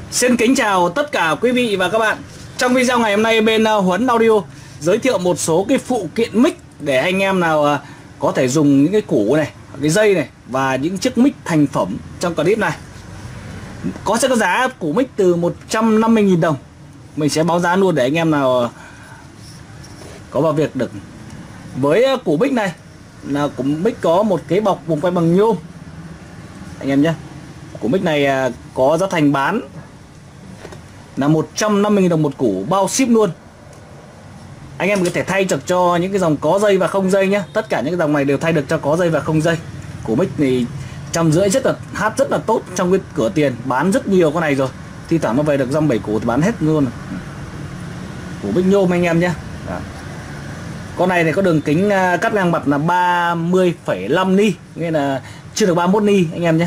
Xin kính chào tất cả quý vị và các bạn. Trong video ngày hôm nay bên Huấn Audio giới thiệu một số cái phụ kiện mic để anh em nào có thể dùng những cái củ này, cái dây này và những chiếc mic thành phẩm trong clip này. Sẽ có giá củ mic từ 150.000 đồng. Mình sẽ báo giá luôn để anh em nào có vào việc được. Với củ mic này là củ mic có một cái bọc vùng quay bằng nhôm anh em nhé. Củ mic này có giá thành bán là 150.000 đồng một củ, bao ship luôn. Anh em có thể thay được cho những cái dòng có dây và không dây nhé. Tất cả những cái dòng này đều thay được cho có dây và không dây. Củ mic này 150 rất là hát rất là tốt trong cái cửa tiền, bán rất nhiều con này rồi. Thi thoảng nó về được dăm 7 củ thì bán hết luôn. Củ mic nhôm anh em nhé. Con này thì có đường kính cắt ngang mặt là 30,5 ni, nghĩa là chưa được 31 ni anh em nhé.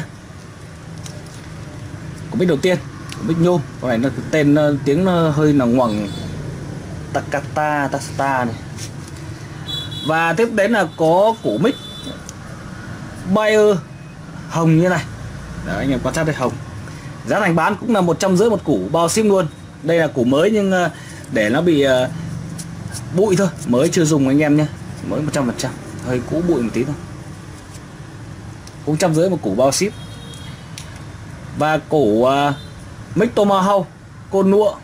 Củ mic đầu tiên, củ mic nhôm. Con này nó tên tiếng nó hơi là ngoằng, Takata này. Và tiếp đến là có củ mic Bayer hồng như này. Đấy, anh em quan sát đây, hồng. Giá thành bán cũng là 150 một củ, bao ship luôn. Đây là củ mới nhưng để nó bị bụi thôi, mới chưa dùng anh em nhé, mới 100%, hơi cũ bụi một tí thôi. Cũng 150 một củ, bao ship. Và củ mic Tomahawk côn nụa,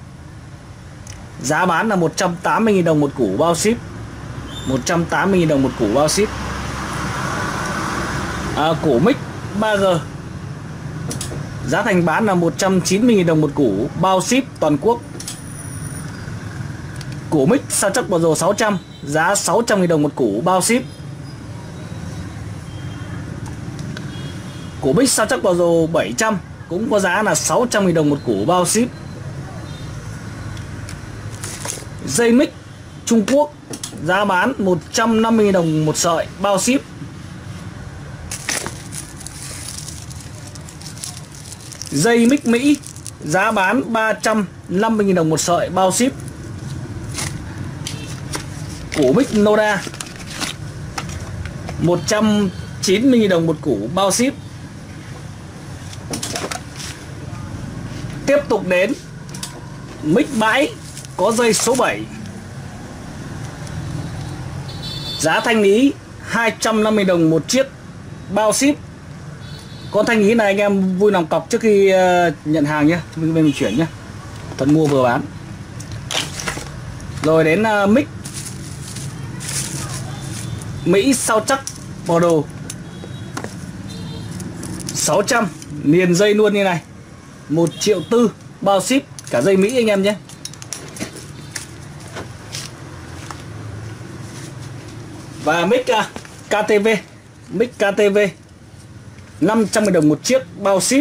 giá bán là 180.000 đồng một củ, bao ship. 180.000 đồng một củ, bao ship. Củ mic 3G, giá thành bán là 190.000 đồng một củ, bao ship toàn quốc. Củ mic Soundtrack Pro 600, giá 600.000 đồng một củ, bao ship. Củ mic Soundtrack Pro 700 cũng có giá là 600.000 đồng một củ, bao ship. Dây mic Trung Quốc, giá bán 150.000 đồng một sợi, bao ship. Dây mic Mỹ, giá bán 350.000 đồng một sợi, bao ship. Củ mic Noda 190.000 đồng một củ, bao ship. Tiếp tục đến mic bãi có dây số 7, giá thanh lý 250 đồng một chiếc, bao ship. Con thanh lý này anh em vui lòng cọc trước khi nhận hàng nhé, bên mình chuyển nhé, thuận mua vừa bán. Rồi đến mic Mỹ Soundtrack Pro 600 liền dây luôn như này, 1,4 triệu, bao ship cả dây Mỹ anh em nhé. Và mic KTV, mic KTV 500.000 đồng một chiếc, bao ship.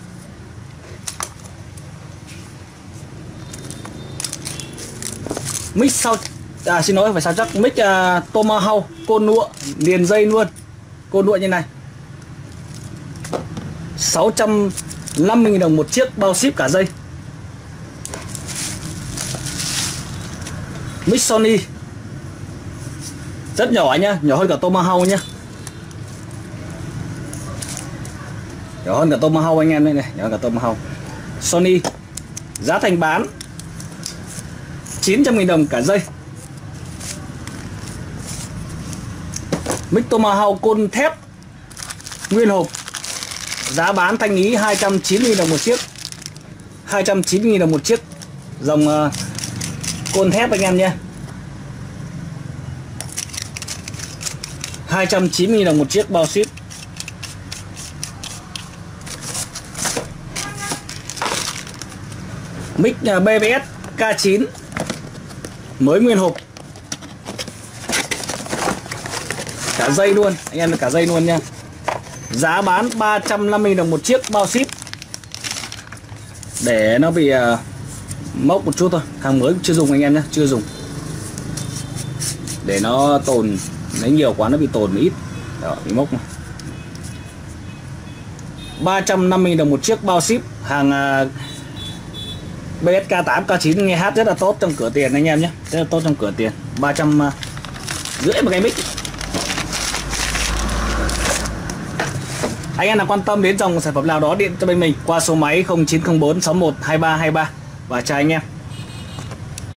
Mic xin lỗi, phải sao chắc, mic Tomahawk côn nụa liền dây luôn, côn nụa như này, 650.000 đồng một chiếc, bao ship cả dây. Mic Sony rất nhỏ nhá, nhỏ hơn cả Tomahawk nhá, nhỏ hơn cả Tomahawk anh em đây này, nhỏ hơn cả Tomahawk. Sony, giá thành bán 900.000 đồng cả dây. Mic Tomahawk côn thép nguyên hộp, giá bán thanh lý 290.000 đồng một chiếc, 290.000 đồng một chiếc, dòng côn thép anh em nhé. 290.000 đồng một chiếc, bao ship. Mic BBS K9 mới nguyên hộp, cả dây luôn anh em, cả dây luôn nha, giá bán 350.000 đồng một chiếc, bao ship. Để nó bị mốc một chút thôi, hàng mới chưa dùng anh em nhé, chưa dùng, để nó tồn, lấy nhiều quá nó bị tồn ít đó, bị mốc mà. 350.000 đồng một chiếc, bao ship. Hàng BS K8 K9 nghe hát rất là tốt trong cửa tiền anh em nhé, rất là tốt trong cửa tiền. 350 một cái mic. Anh em nào quan tâm đến dòng sản phẩm nào đó điện cho bên mình qua số máy 0904 61 2323 và chào anh em.